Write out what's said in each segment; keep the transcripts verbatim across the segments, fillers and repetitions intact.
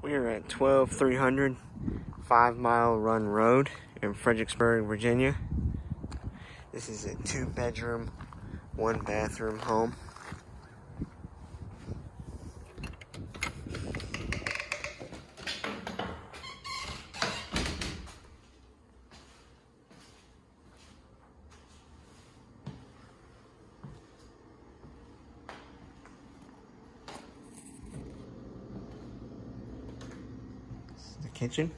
We are at twelve three hundred Five Mile Run Road in Fredericksburg, Virginia. This is a two bedroom, one bathroom home. The kitchen.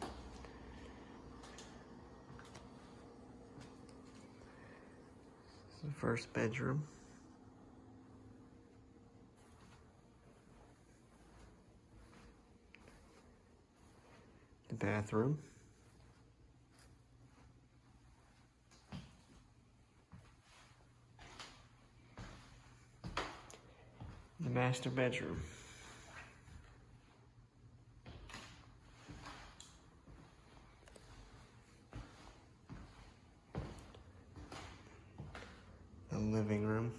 This is the first bedroom. The bathroom. The master bedroom. The living room.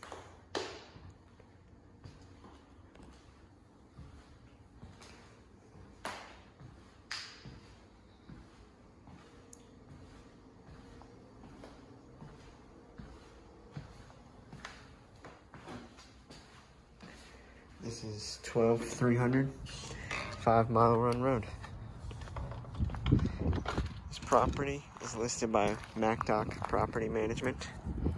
This is twelve three hundred Five Mile Run Road. This property is listed by MacDoc Property Management.